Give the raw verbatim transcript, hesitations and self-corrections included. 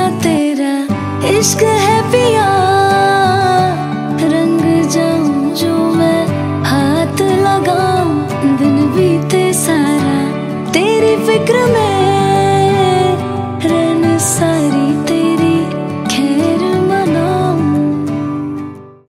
तेरा इश्क है पिया, रंग जाऊं जो मैं हाथ लगाऊं, दिन बीते सारा तेरी फिक्र में